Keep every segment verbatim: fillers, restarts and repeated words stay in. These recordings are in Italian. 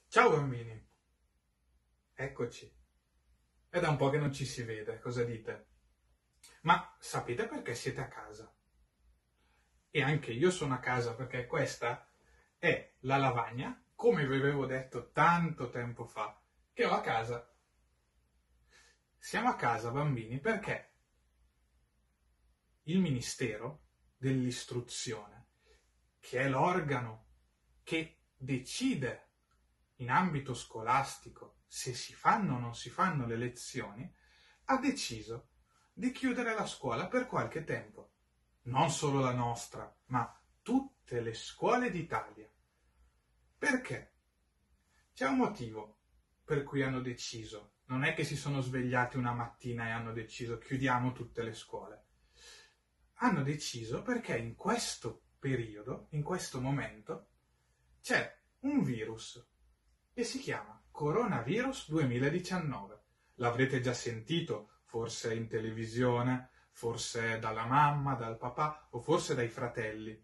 Ciao bambini, eccoci. È da un po' che non ci si vede, cosa dite? Ma sapete perché siete a casa? E anche io sono a casa perché questa è la lavagna, come vi avevo detto tanto tempo fa, che ho a casa. Siamo a casa, bambini, perché il Ministero dell'Istruzione, che è l'organo che decide in ambito scolastico se si fanno o non si fanno le lezioni, ha deciso di chiudere la scuola per qualche tempo. Non solo la nostra, ma tutte le scuole d'Italia. Perché? C'è un motivo per cui hanno deciso. Non è che si sono svegliati una mattina e hanno deciso chiudiamo tutte le scuole. Hanno deciso perché in questo periodo, in questo momento, c'è un virus che si chiama Coronavirus duemiladiciannove. L'avrete già sentito, forse in televisione, forse dalla mamma, dal papà o forse dai fratelli.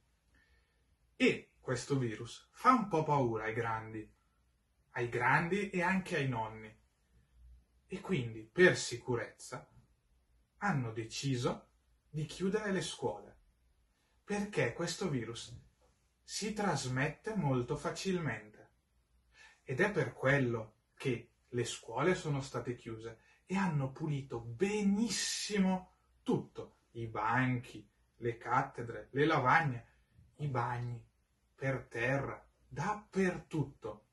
E questo virus fa un po' paura ai grandi, ai grandi e anche ai nonni. E quindi, per sicurezza, hanno deciso di chiudere le scuole, perché questo virus si trasmette molto facilmente. Ed è per quello che le scuole sono state chiuse e hanno pulito benissimo tutto, i banchi, le cattedre, le lavagne, i bagni, per terra, dappertutto.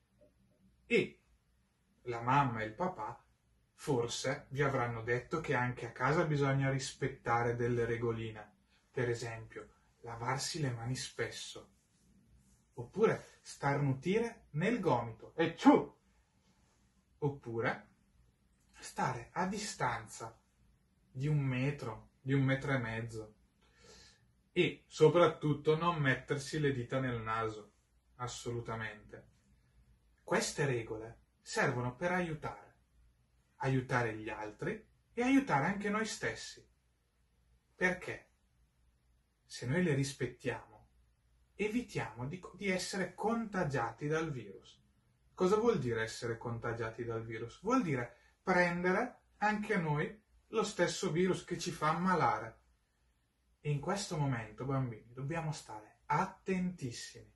E la mamma e il papà forse vi avranno detto che anche a casa bisogna rispettare delle regoline, per esempio lavarsi le mani spesso, oppure starnutire nel gomito, e ciù! Oppure stare a distanza di un metro, di un metro e mezzo, e soprattutto non mettersi le dita nel naso, assolutamente. Queste regole servono per aiutare, aiutare gli altri e aiutare anche noi stessi. Perché se noi le rispettiamo, evitiamo di, di essere contagiati dal virus. Cosa vuol dire essere contagiati dal virus? Vuol dire prendere anche noi lo stesso virus che ci fa ammalare. E in questo momento, bambini, dobbiamo stare attentissimi.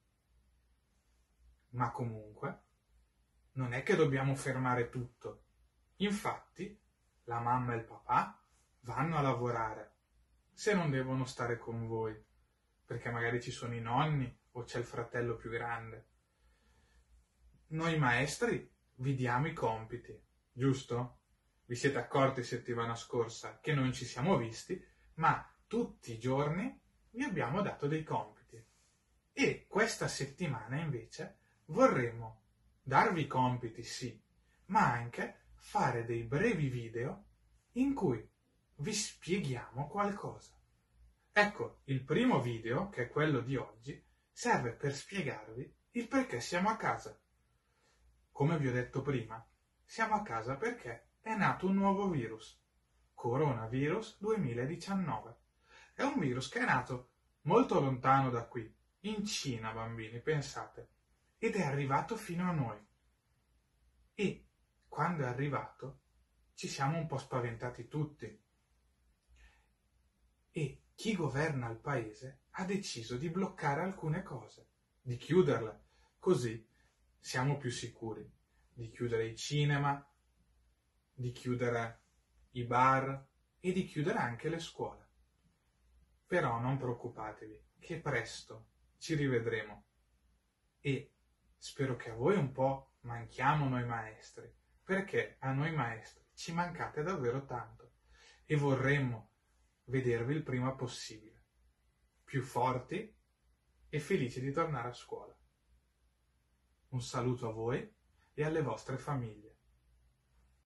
Ma comunque, non è che dobbiamo fermare tutto. Infatti, la mamma e il papà vanno a lavorare, se non devono stare con voi, perché magari ci sono i nonni o c'è il fratello più grande. Noi maestri vi diamo i compiti, giusto? Vi siete accorti settimana scorsa che non ci siamo visti, ma tutti i giorni vi abbiamo dato dei compiti. E questa settimana invece vorremmo darvi i compiti, sì, ma anche fare dei brevi video in cui vi spieghiamo qualcosa. Ecco, il primo video, che è quello di oggi, serve per spiegarvi il perché siamo a casa. Come vi ho detto prima, siamo a casa perché è nato un nuovo virus, Coronavirus duemiladiciannove. È un virus che è nato molto lontano da qui, in Cina, bambini, pensate, ed è arrivato fino a noi. E quando è arrivato ci siamo un po' spaventati tutti. E chi governa il paese ha deciso di bloccare alcune cose, di chiuderle, così siamo più sicuri, di chiudere i cinema, di chiudere i bar e di chiudere anche le scuole. Però non preoccupatevi, che presto ci rivedremo. E spero che a voi un po' manchiamo noi maestri, perché a noi maestri ci mancate davvero tanto e vorremmo vedervi il prima possibile, più forti e felici di tornare a scuola. Un saluto a voi e alle vostre famiglie.